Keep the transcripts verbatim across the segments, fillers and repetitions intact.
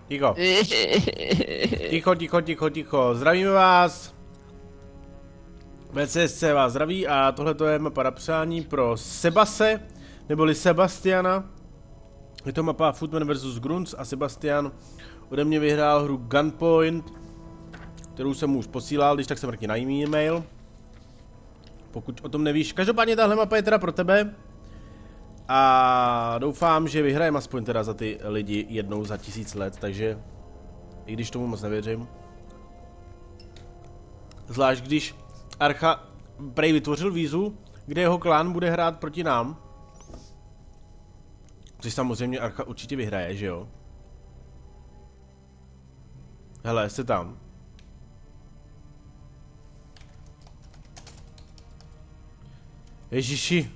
Ticho. Ticho, ticho, ticho, ticho. Zdravíme vás. V C S C vás zdraví a tohle je mapa na přání pro Sebase, neboli Sebastiana. Je to mapa Footman versus. Grunz a Sebastian ode mě vyhrál hru Gunpoint, kterou jsem mu už posílal, když tak se mrkni na e-mail. Pokud o tom nevíš. Každopádně tahle mapa je teda pro tebe. A doufám, že vyhrajeme aspoň teda za ty lidi jednou za tisíc let, takže i když tomu moc nevěřím. Zvlášť když Archa prej vytvořil výzvu, kde jeho klán bude hrát proti nám. Což samozřejmě Archa určitě vyhraje, že jo? Hele, jste tam. Ježiši.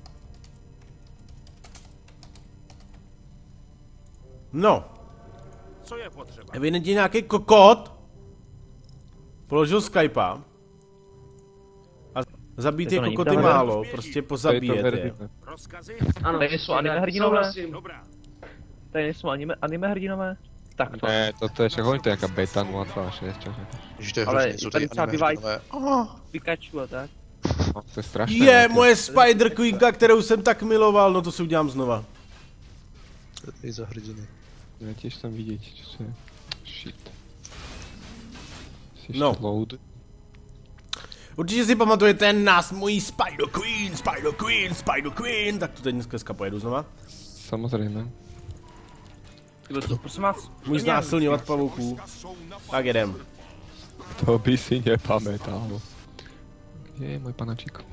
No. Co je potřeba? Evidentně nějaký kokot položil Skypea. A zabít je kokoty málo, prostě pozabíjet je. Rozkazy? Ano, tady jsou anime hrdinové. Dobrá. Tady nejsou anime, anime hrdinové. Tak to. Ne, toto je však hoň, to je jaká beta nula celá šest. Ale i tady třeba bývají Pikachu a tak. No, to je strašné. Je, moje Spider Queenka, kterou jsem tak miloval, no to si udělám znova. I za hrdiny. Já těž tam vidět, čo to je. Shit. Jsi No. load. Určitě si pamatujete nás, mojí Spider Queen, Spider Queen, Spider Queen. Tak to teď dneska pojedu znova. Samozřejmě. To, prosím vás. Můj znásilňovat pavouků. Tak jedem. To by si nepamätal. Kde je můj panačík?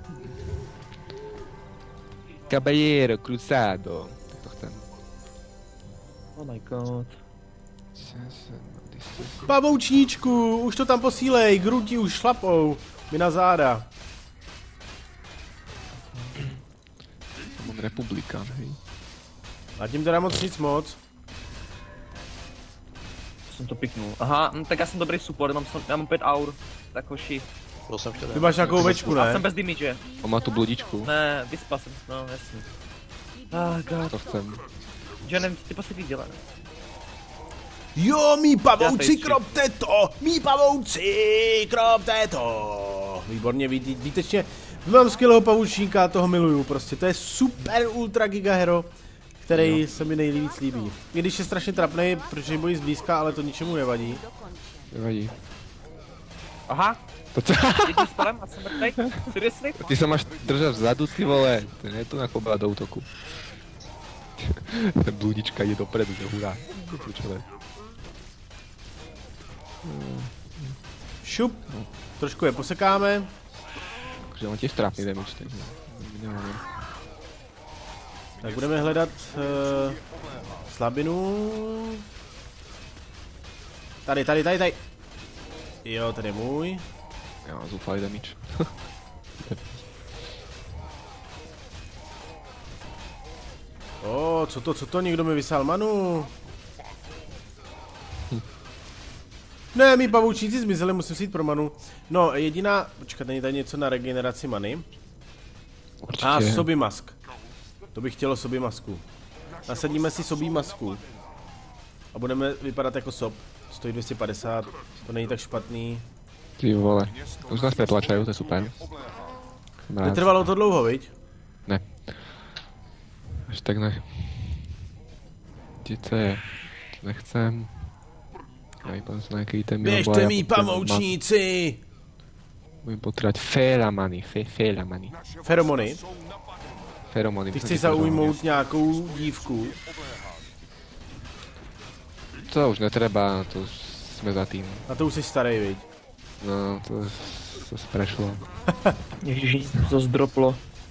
Caballero, cruzado. Tak to chcem. Oh my god. Pavoučníčku, už to tam posílej, Grunti už šlapou. Mi na záda. Jsem republikán, hej. A tím teda moc nic moc. Jsem to piknul. Aha, no, tak já jsem dobrý support, mám, já mám pět aur. Tak hoši. Byl jsem chtěl. Ty máš nějakou ovečku, Já ne? jsem bez damage. On má tu bludičku. Ne, vyspal jsem, no jasně. Ah god. To chcem. Že nevím, ty poslední dělá. Jo, mý pavouci, Já kropte to! Mý pavouci, kropte to! Výborně, ví, výtečně. Mám skvělého pavoučníka, toho miluju, prostě. To je super ultra giga hero, který no. se mi nejvíc líbí. I když je strašně trapnej, protože bojí zblízka, ale to ničemu nevadí. Nevadí. Aha. To co? Jedním spalem a jsem mrtvej? Seriously? Ty se máš držet vzadu, ty vole. To je tu jako byla do útoku. Ten bludička jde dopredu, že hurá. Šup. Trošku je posekáme. Takže on těž trápný damage, takže nemáme. Tak budeme hledat uh, slabinu. Tady, tady, tady, tady. Jo, tady je můj. Já mám zoufalý damage. O, co to, co to, někdo mi vysál manu. Ne, mý pavoučníci zmizeli, musím si jít pro manu. No, jediná, počkat, není tady něco na regeneraci many. Určitě. A sobě mask. To bych chtělo sobě masku. Nasadíme si sobí masku. A budeme vypadat jako sob. Stojí dvě stě padesát, to není tak špatný. Ty vole, už nás pretlačají, to je super. Netrvalo to dlouho, viď? Ne. Až tak ne. Ti je, nechcem. Já vypadám se na nějaký ten mil. Běžte mý pavoučníci! Budeme potřebovat feramany, fe, feramany. Feromony? Feromony. Ty chceš zaujmout nějakou dívku? To už netreba, to jsme za tým. A to už jsi starý, viď? No, to, to se prešlo. Ježiši, to zdroplo.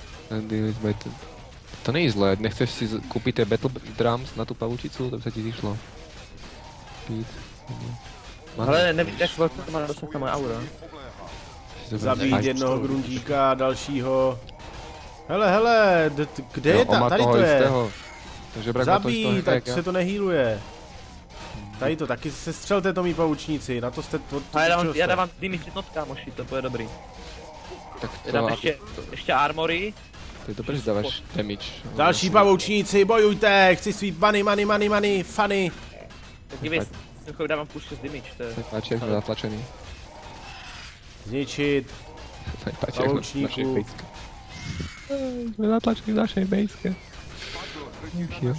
To není zlé, nechceš si koupit ty Battle Drums na tu pavučicu, to by se ti zišlo. Pít. Ale nevíš, jak velké to má dosah na moje aura. Zabít jednoho grundíka, dalšího. Hele, hele, kde je ta? Tady to je. Zabít, tak se to nehýluje. Tady to, taky se střelte to mý pavučníci, na to jste... To, to, já dávám, já dávám týmy jednot, kámoši, to bude dobrý. Tak to... Dám ještě, ještě armory. To je dobrý, že dáváš damage. Další pavoučníci, bojujte, chci svít money, money, money, money, funny. Tak dívej, jsem dávám puště z damage, to je... Se mi páči, jak jsme zatlačený. Zničit. Se mi páči, jak jsme v našej Pavoučníku. bejske. Jsme zatlačení v našej bejske. Jo.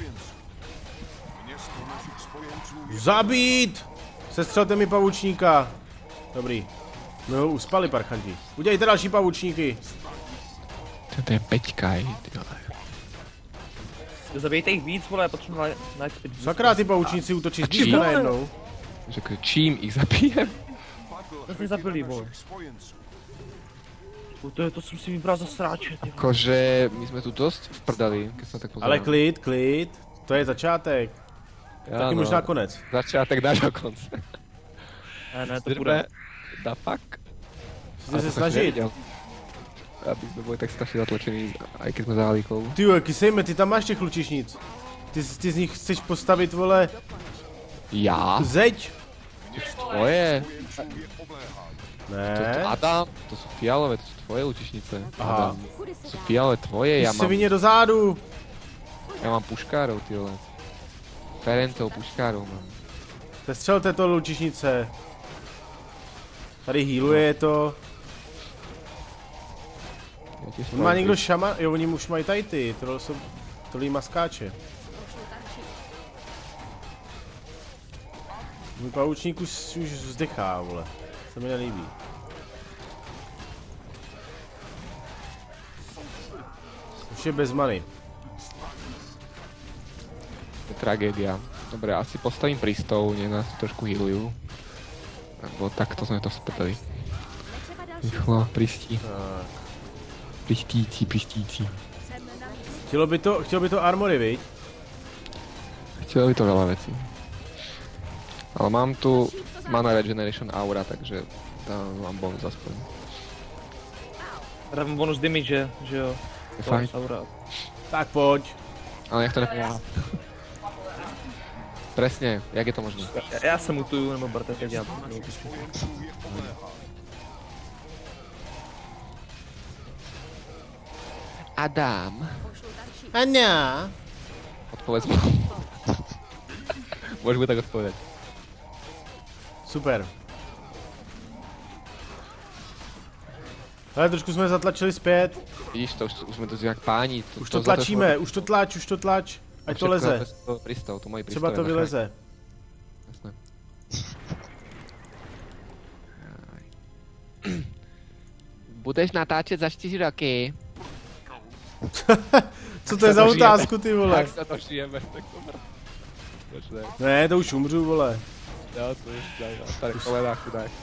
Zabít! Sestřelte mi pavučníka. Dobrý. My ho uspali, parchanti. Udělejte další pavučníky. To je Peťkaj, ty vole. Zabijte jich víc, vole, já potřebuji na night speed. Sakra, ty pavučníci útočí A zblízka čím? najednou. Řekl, čím ich zabijem? To mě zabili, vole. To, je, to jsem si vybral za sráče, ty vole. Akože my sme tu dosť v prdeli, keď som tak pozeral. Ale klid, klid. To je začátek. Taky možná konec. Začátek nášho konce. Ne, ne, to Drbe, bude. da fuck. Chcete se snažit. Aby sme boli tak strašne zatlačení, aj keď sme za halíkou. Ty jo, kysejme, ty tam máš těch lučišnic. Ty, ty z nich chceš postavit, vole, Ja? zeď? Tvoje? To je Ne. Adam? To sú fialové, to sú tvoje lučišnice. Aha. Adam. To sú fialové tvoje, Ty ja se mám, vině do zádu. ja mám puškárov, ty vole. Ferencov puškárov mám. Sestřelte to lučišnice. Tady healuje to. Ja tiež On má mám někdo pri- šama? Jo, oni už mají tady ty. Tohle jsou tohle maskáče. Můj pavučník už, už vzdechá, vole. Se mi nelíbí. Už je bez many. To je tragédia. Dobre, asi postavím prístov, nech nás trošku healujú. Lebo takto sme to sprdeli. Rýchlo, pristí. Tak. Pristíci, pristíci. Chtělo by to, chtělo by to armory, viď? Chtělo by to veľa vecí. Ale mám tu mana regeneration aura, takže tam mám bonus aspoň. Dávám bonus damage, že, že jo. Je fajn. Aura. Tak pojď. Ale nech to nepomáhá. Presne, jak je to možné? Já, já se mutuju, nebo Bartek, já dělám. Adam. Aňa. Odpovedz mu. Môžeš mu tak odpovedať. Super. Ale trošku jsme zatlačili zpět. Vidíš to, už, už sme tu jak páni. Už to tlačíme, už to tlač, už to tlač. Ať to leze. Pristov, to moji Třeba to vyleze. Jasné. Budeš natáčet za čtyři roky. Co to je za otázku, ty vole? Tak sa to žijeme, tak to mr... Počne. Ne, to už umřu, vole. Jo, to už daj na staré kolená chudák.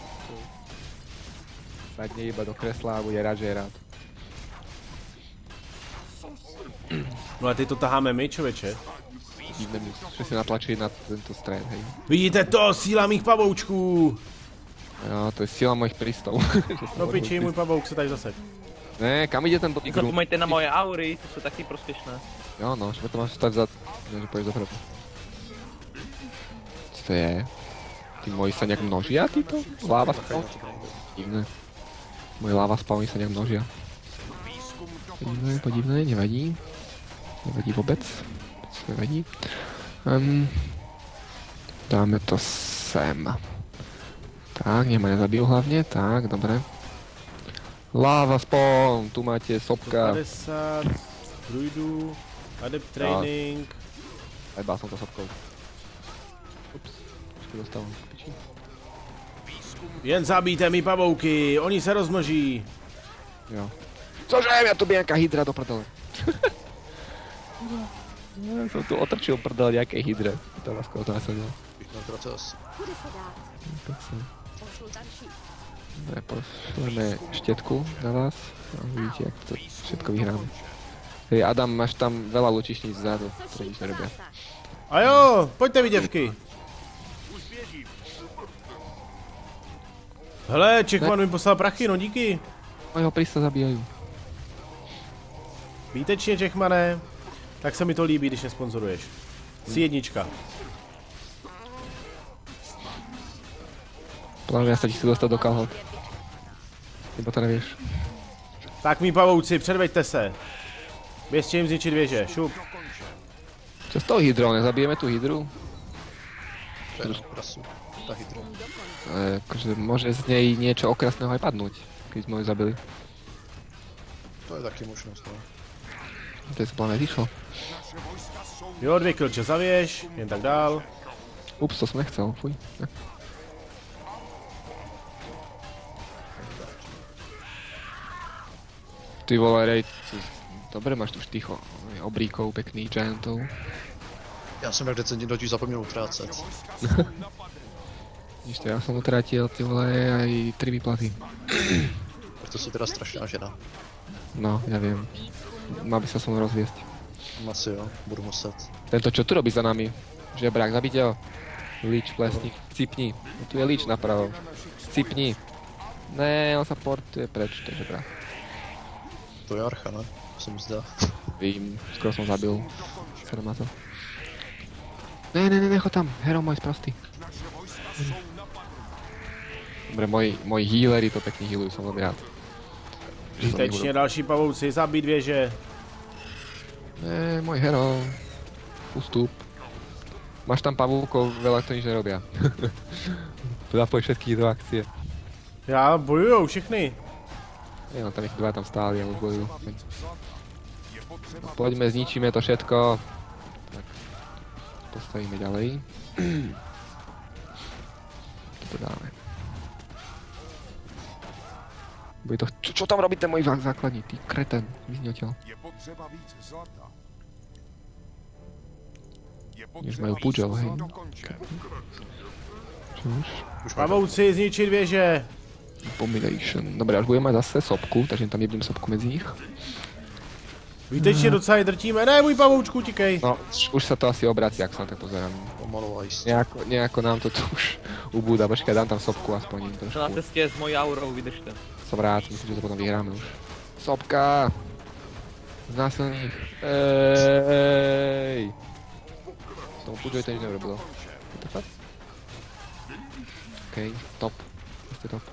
Sadne iba do kresla a bude rád, že je rád. No ale teď to taháme my, člověče. Divné mi, že si natlačili na tento stred, hej. Vidíte to, síla mých pavoučků. Jo, to je síla mojich prístov. No piči, můj pavouk se tady zasek. Ne, kam ide ten blbý grup? Zapomeňte na moje aury, to jsou taky prospěšné. Jo no, že to máš stať za... Ne, že pôjdeš dopredu. Co to je? Tí moji sa nejak množia, títo? Láva spawn? Divné. Moje láva spawny sa nejak množia. Podivné, podivné, nevadí. Nevadí vôbec. Vôbec nevadí. Um, dáme to sem. Tak, nech ma nezabijú hlavne. Tak, dobre. Láva spawn, tu máte sopka. padesát, druidů, adept training. Aj som to sopkou. Ups, trošku dostávam k piči. Jen zabijte mi pavouky, oni se rozmnoží. Jo. Cože, ja tu bianka hydra do prdele. Ja som tu otrčil prdel nejakej hydre. To vás skoro to nasadilo. No proces. Dobre, pošleme štetku na vás. A vidíte, jak to všetko vyhráme. Hej, Adam, máš tam veľa lučišníc vzadu, ktoré nič nerobia. A jo, pojďte vy, děvky. Hele, Čechman mi poslal prachy, no díky. Mojho prista zabíjajú. Výtečně, Čechmane. Tak se mi to líbí, když nesponzoruješ. Jsi jednička. Plánujem sa ti chci dostať do kalhot. Iba to nevieš. Tak mý pavouci, předveďte se. Běžte jim zničit věže, šup. Čo s tou hydrou? Nezabijeme tú hydru? Pre prasu. Tá hydra. E, akože môže z nej niečo okrasného aj padnúť, keď sme ju zabili. To je taky možnost, no. To je spláne vyšlo. Jo, dvě kilče zavěš, jen tak dál. Ups, to som nechcel, fuj. Ne. Ty vole, Raid, dobre máš tu ticho. Obríkov, pekných giantov. Já jsem jak decentně totiž zapomněl utrácet. Ešte ja som utratil, ty vole, aj tri výplaty. Proto si teda strašná žena. No, ja viem. Mal by sa so mnou rozviesť. Asi jo, budu muset. Tento čo tu robí za nami? Žebrák, zabite ho. Líč, plesník, cipni. No, tu je líč napravo. Cipni. Ne, on sa portuje preč, to je žebrák. To je archa, ne? To se mi zdá. Vím, skoro som zabil. Serem na to. Ne, ne, ne, necho tam. Hero môj sprostý. Dobre, moji, moji healery to pekne healujú, som veľmi rád. Zbytečně další pavouci, zabít věže. Ne, môj hero. Ustup. Máš tam pavúkov, veľa to nič nerobia. Zapoj všetkých do akcie. Já bojujou všechny. Nie, no tam ich dva tam stáli a už bojujú. No, poďme, zničíme to všetko. Tak. Postavíme ďalej. To dáme. Bude to... Čo, čo tam robí ten môj základní? Ty kreten, vyzni odtiaľ. Než majú púdžel, hej. Čo už? Pavouci, zničit věže. Abomination. Dobre, až budeme mať zase sopku, takže tam jednu sopku medzi nich. Zbytečně docela je drtíme. Ne, můj pavoučku, tikej. No, už sa to asi obrací, ak sa na to pozerám. Pomalu a jistě. Nejako, nejako nám to tu už ubúda. Počkaj, dám tam sopku aspoň im Čo na trošku. ceste s mojí aurou, vydržte. Som rád, myslím, že to potom vyhráme už. Sopka! Znásilník. Ej! Tomu púdžovi to nič neurobilo. What the fuck? Okej, top. Ste top.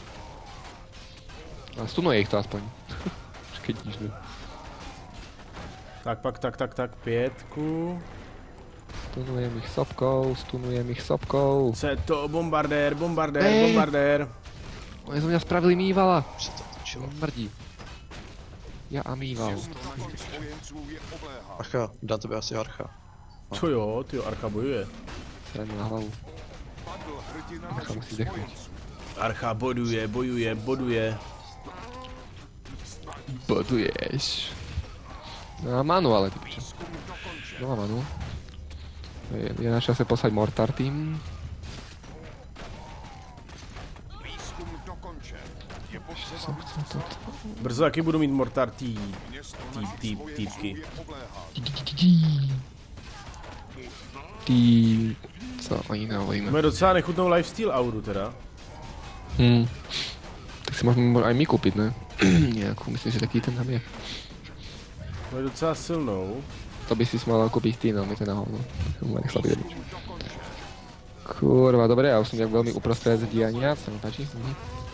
A stunuje ich to aspoň. Už keď nič ne. Tak, pak, tak, tak, tak, pětku. Stunujem ich sopkou, stunujem ich sopkou. Co je to? Bombardér, bombardér, Ej. bombardér. Oni zo mňa spravili mývala. Už se to točilo. Mrdí. Ja a mýval. Archa, dá tebe asi archa. To jo, tyjo, Archa bojuje. Srajme na hlavu. Archa musí zdechnúť. Archa boduje, bojuje, boduje. Boduješ. No a Manu ale, ty piče. No a Manu. Je, je na čase poslať Mortar tým. Som chcel toto. Brzo taky budu mít mortar tý, tý, tý, týpky. Ty... Co oni nehovoríme? Máme docela nechutnou lifestyle auru teda. Hm. Tak si môžeme aj my kúpiť, ne? Nejakú, myslím, že taký ten tam je. Máme docela silnou. To by si mal kúpiť ty, no, mi to na hovno. Má nech slabý jebič. Kurva, dobre, ja už som nejak veľmi uprostred diania, sa mi páči. Mhm.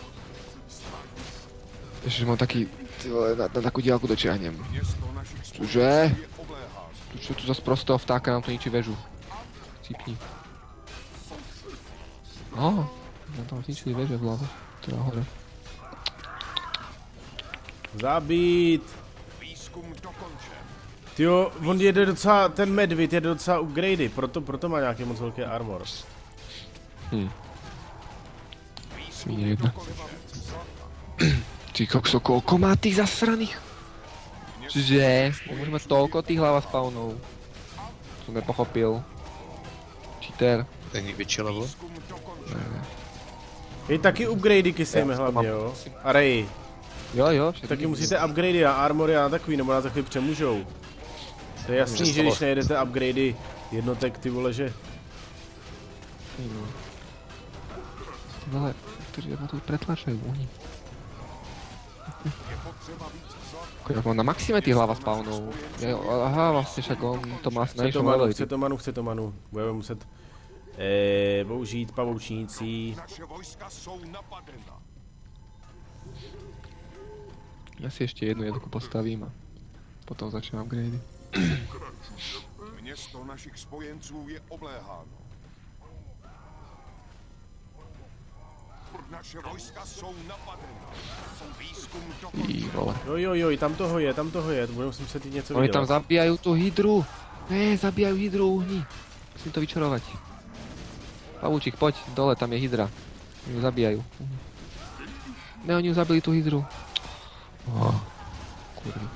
Ešte, že mám taký, ty vole, na, na takú diálku dočiahnem. Čože? Tu čo tu zas prostého vtáka nám to ničí väžu. Cípni. Á, nám tam zničili väže v hlave. Teda hore. Zabít. Tyjo, on jede docela, ten medved jede docela upgradey, proto, proto má nějaký moc velký armor. Hm. Svíně jedna. Ty kokso, koľko má tých zasraných? Že? Môže mať toľko tých hlava spawnov. Som nepochopil. Cheater. Není větší level. Je taky upgradey kysejme hlavně, jo. A Ray, Jo, jo, všetky. taky musíte upgradey na armory a na takový, nebo na takový přemůžou. To je jasný, že když nejedete upgradey jednotek, ty vole, že... Ty vole, kteří ma tu pretlačajú, oni. Ja mám na maxime tých hlava spawnov. Ja, aha, vlastne však on to má asi Chce to najvyššom manu, leveli. chce to manu, chce to manu. Budeme muset eh, použít pavoučnící. Ja si ešte jednu jednotku postavím a potom začnem upgrady. Město našich spojenců je obléháno. Naše vojska jsou napadena. Výzkum Ty vole. Jo, jo, jo, tam toho je, tam toho je, budeme si muset jít něco Oni vydělat. tam zabíjajú tú hydru. Ne, zabíjajú hydru, uhni. Musím to vyčarovať. Pavúčik, poď, dole, tam je hydra. Oni ju zabíjajú. Ne, oni ju zabili tú hydru. Oh, kurva.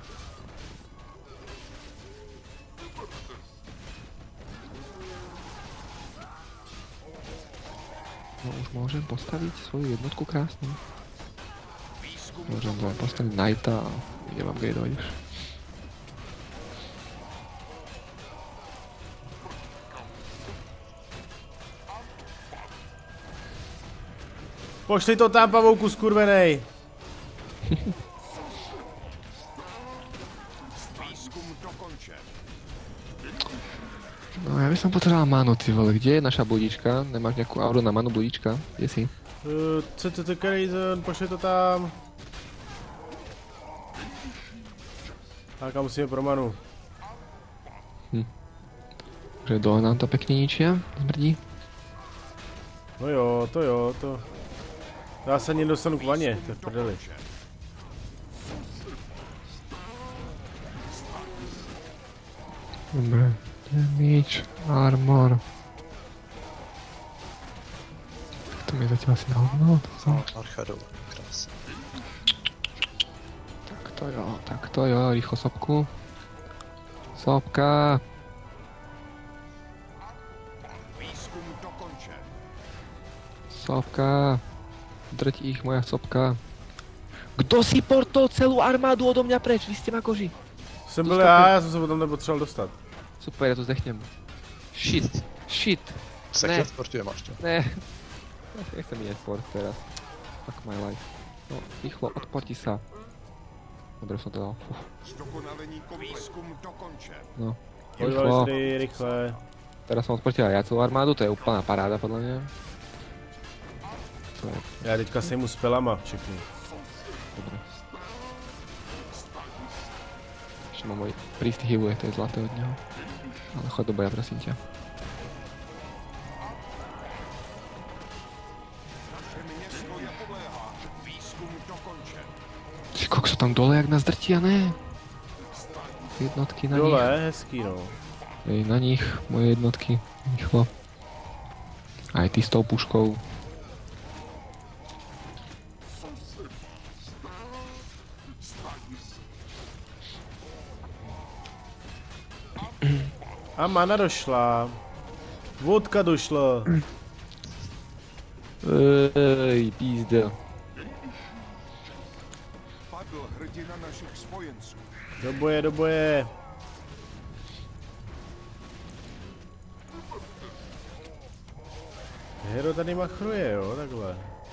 No už môžem postaviť svoju jednotku krásnu. Môžem to aj postaviť Knighta a idem upgradeovať už. Pošli to tam, pavouku skurvenej. výzkum dokončen. No ja by som potreboval manu, ty vole. Kde je naša budička? Nemáš nejakú auru na manu budička? Kde si? Uh, co, co, co, Crazen, pošli to tam. Tak a musíme pro manu. Že dole nám to pekne ničia? Zmrdí? No jo, to jo, to... Já se ani dostanu k vaně, to je v prdeli. Dobre. Damage, armor. To mi je zatiaľ asi na hovno, to som... Archadou, krásne. Tak to jo, tak to jo, rýchlo sopku. Sopka. Výzkum dokončen. Sopka. Drť ich, moja sopka. Kdo si portol celú armádu odo mňa preč? Vy ste ma koži. Jsem To byl stopy. já, já jsem se potom nepotřeboval dostat. Super, ja to zdechnem. Shit, shit. Sekret sportuje máš to. Ne. Nechcem ísť sport teraz. Fuck my life. No, rýchlo, odporti sa. Dobre som to dal. Uf, Zdokonalení výzkum dokončen. no, Bojovali rýchlo. tady, rychle. Teraz som odportil aj ja celú armádu, to je úplná paráda podľa mňa. To je Já teďka sejmu s pelama všechny. dobré. Ešte mám môj prísty healuje, to je zlaté od neho. Ale chod do boja, prosím ťa. Naše město nepodléhá. Výzkum dokončen. Ty kokso tam dole, jak nás drtia, ne? Jednotky na nich. Dole, hezký no. Ej, na nich, moje jednotky. Rýchlo. Aj ty s tou puškou. A mana došla. Vodka došla. Ej, pízda. Padl hrdina našich spojenců. Do boje, do boje. Hero tady machruje, jo, takhle.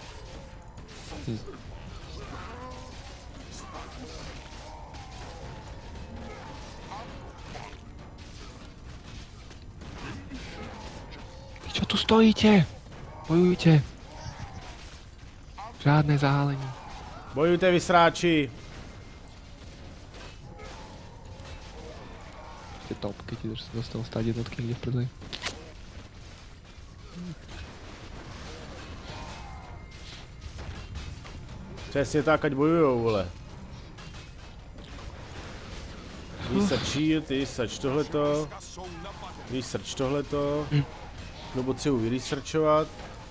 Vy čo tu stojíte? Bojujte. Žádné zahálení. Bojujte, vysráči. Ste top, keď ti dostal stáť jednotky niekde v prdeli. Přesně tak, ať bojujou, vole. Research shield, research tohleto. Jsou napadeny. Research tohleto. No potřebuji vyresearchovat.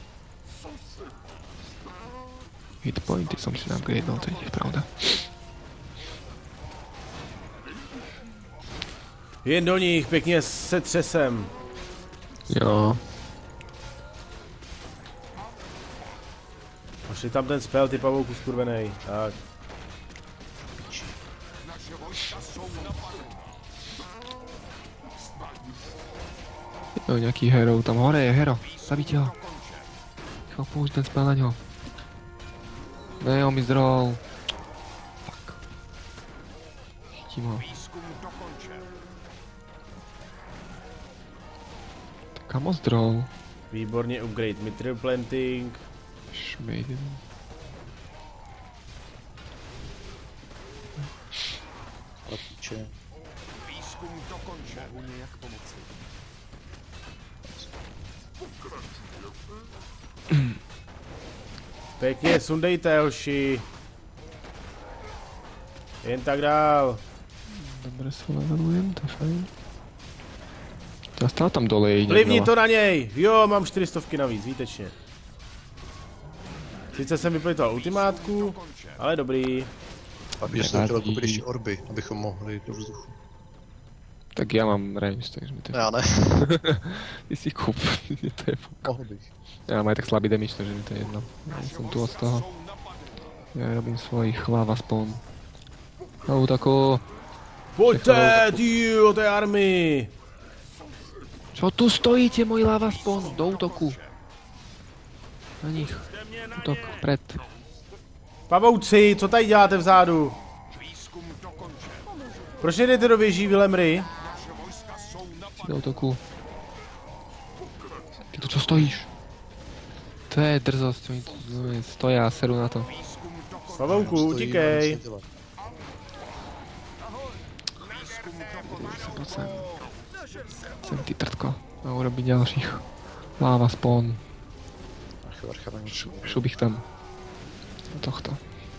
Hitpointy som si upgradeol, to je tiež pravda. Jen do nich, pěkně se třesem. Jo. Pošli tam ten spell, ty pavouku skurvenej. Tak. Naše vojska jsou napadeny. Jo, nejaký hero, tam hore je hero. Zabíte ho. Chval použiť ten spell na ňo. Ne, on mi zdrol. Fuck. Chytím ho. Výzkum dokončen. Tak kam ho zdrol? Výborně upgrade mithril planting. Šmejden. Prapíče. Výzkum dokončen. Mohu nějak pomoci. Pěkně, sundejte, hoši. Jen tak dál. Dobre se levelujem, to je fajn. Já stále tam dole je Vlivni to na něj! Jo, mám čtyři stovky navíc, výtečně. Sice jsem vyplitoval ultimátku, ale dobrý. A když jsem chtěl koupit ještě orby, abychom mohli do vzduchu. Tak já mám range, takže mi to je... Já ne. Ty si kup, mě to je fuk. Mohl bych. Já mám aj tak slabý damage, takže mi to je jedno. Já jsem tu od toho. Já robím svojich lava spawn. Na útoku. Pojďte, ty o té army! Čo tu stojíte, můj lava spawn? Do útoku. Na nich. Útok, vpred. Pavouci, co tady děláte vzadu? Proč nejdete do věží, Vilemry? Do útoku. Ty tu co stojíš? To je drzost, oni tu stojí a seru na to. Pavouku, utíkej. Jsem ty trtko. A urobit dalších. Lava spawn. Šel bych tam. Do tohto.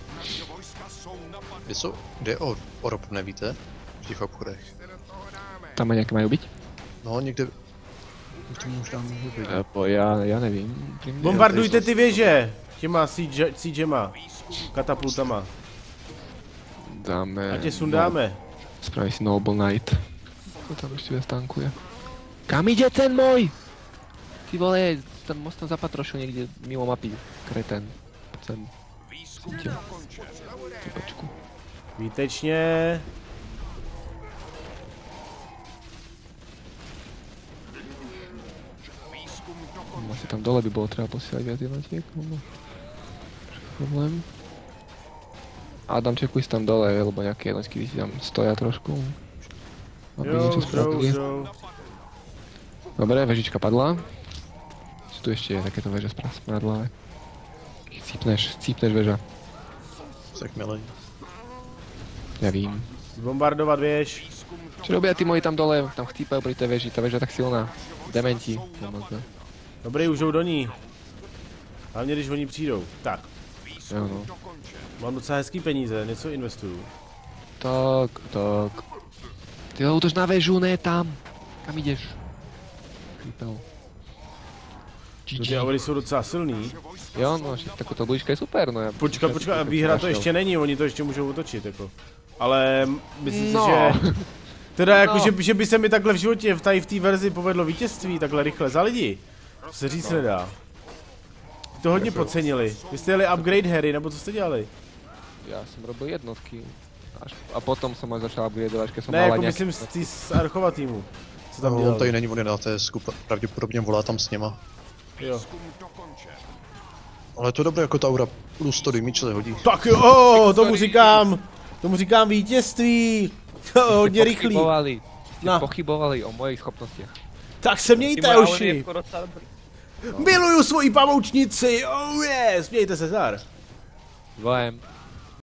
Kde jsou? Kde je or orb, nevíte? V těch obchodech. Tam nějaké mají být? No, někde... Už to možná můžu být. Nebo já, já nevím. Bombardujte ty věže. Těma siege, siegema. Katapultama. Dáme... A tě sundáme. Spraví si Noble Knight. To tam ještě vystankuje. Kam jde ten můj? Ty vole, ten most tam zapatrošil někde mimo mapy. Kreten. Pojď sem. Tě. Ty počku. Výtečně. Asi tam dole by bylo třeba posílat viac jednotiek, nebo... Problém. Adam, čekuj si tam dole, lebo nějaké jednotky, když tam stoja trošku. Aby Jo, něco už jdou, už spravili. jdou. Dobre, vežička padla. Čo tu ešte je takéto veže smradlavé? Cípneš, cípneš veža. Tak milej. Ja vím. Bombardovat věž. Čo robia tí moji tam dole? Tam chcípajú pri tej veži, tá veža je tak silná. Dementi. Nemocné. Dobrý, už jdou do ní. Hlavně když oni přijdou. Tak, Jo no. mám docela hezký peníze, něco investuju. Tak, tak. Ty ho útoč na vežu, ne tam. Kam ideš? Creepel. Ty aury jsou docela silný. Jo, no, však taková blížka je super, no. Ja Počkat, počkat, výhra to ještě není, oni to ještě můžou útočit, jako. Ale myslím No. si, že... Teda jako, No. že, že by se mi takhle v životě v tady v té verzi povedlo vítězství takhle rychle za lidi. To se říct No. nedá. To hodně podcenili. Vy jste jeli upgrade Harry, nebo co jste dělali? Ja som robil jednotky. Až, a potom som aj začal upgradeovať, keď som Ne, mal jako aj myslím z, tý, z Archova týmu. Co tam No, on dělali? tady není, on je na té skupa, pravděpodobně volá tam s něma. Jo. Ale to je dobré jako ta aura plus to damage se hodí. Tak jo, oh, tomu říkám, tomu říkám vítězství. Oh, hodně rychlý. Pochybovali, ste No. pochybovali o mojich schopnostiach. Tak se mějte, je hoši. jako docela dobrý. Miluju svoji pavoučnici, oh yes, mějte se, Zar. Dvojem.